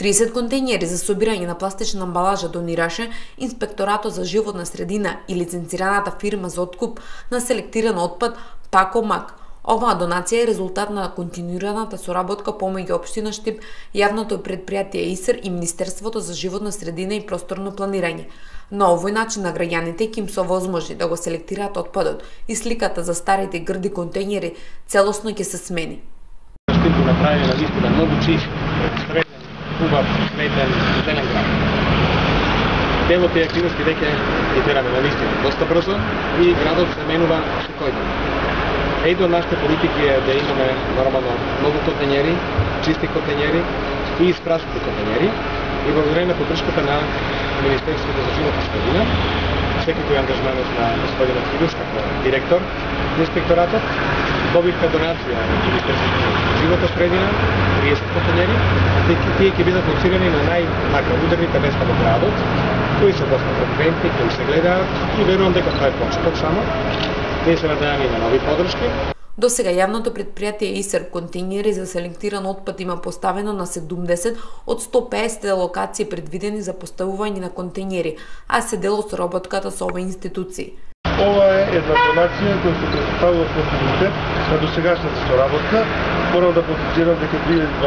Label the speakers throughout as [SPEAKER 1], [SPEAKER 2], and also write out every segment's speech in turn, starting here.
[SPEAKER 1] 30 контејнери за собирање на пластична амбалажа донираше Инспекторатот за животна средина и лиценцираната фирма за откуп на селектиран отпад Пакомак. Оваа донација е резултат на континуираната соработка помеѓу општина Штип, јавното претпријатие ИСР и Министерството за животна средина и просторно планирање. На овој начин на граѓаните ќе им се овозможи да го селектираат отпадот и сликата за старите грди контејнери целосно ќе се смени.
[SPEAKER 2] Штип го направи на вистина многу чист, среден, убав, сметен, зелен град. Дел од тие активности веќе ги тераме на вистина доста брзо и градот се менува спокојно. Едно од нашите политики е да имаме нормално многу контејнери, чисти контејнери и испраснати контејнери и благодарение на поддршката на Министерството за животна средина, секој ангажманот на господинот Фидус како директор на инспекторатот, добивме донација од Министерството за животна средина, 30 контејнери, тие ќе бидат лоцирани на најударните места во градот, кои се доста фреквентни, кои се гледаат и верувам дека тоа е почеток само. Ние се надеваме на нови поддршки.
[SPEAKER 1] До сега јавното претпријатие ИСР контејнери за селектиран отпад има поставено на 70 од 150 локации предвидени за поставување на контејнери, а се дел од соработката со оваа институции.
[SPEAKER 3] Ова е една донација која се представува во континуитет на досегашната соработка. Морам да потврдирам дека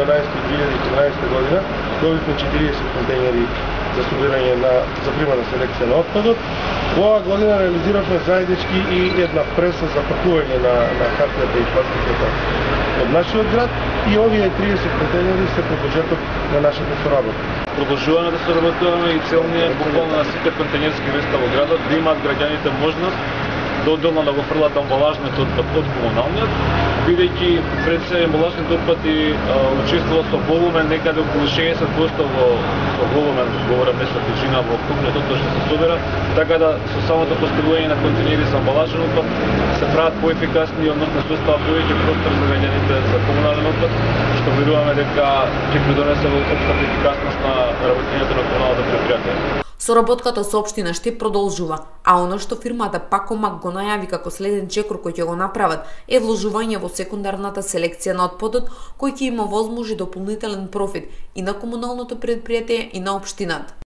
[SPEAKER 3] 2012-2013 година добивме 40 контејнери за собирање на запримана селекција на отпадот. Оваа година реализиравме заеднички и една преса за пакување на хартијата и пластиката од нашиот град и овие 30 контејнери се продолжеток на нашата соработка.
[SPEAKER 4] Продолжуваме да соработуваме и цел ни е буквално на сите контејнерски места во градот да имаат граѓаните можност да одделно да го фрлат амбалажниот отпад од комуналниот, бидејќи пред се амбалажниот отпад и учествува со волумен некаде околу 60% во волумен, говорам не со тежина во купниот отпад што се собира, така да со самото поставување на контејнери за амбалажен отпад се прават поефикасни, односно се остава повеќе простор за граѓаните за комунален отпад, што веруваме дека ќе придонесе во општата ефикасност на работењето на комуналното претпријатие.
[SPEAKER 1] Соработката со општина Штип продолжува, а оно што фирмата Пакомак го најави како следен чекор кој ќе го направат е вложување во секундарната селекција на отпадот, кој ќе има возможи дополнителен профит и на комуналното претпријатие и на општината.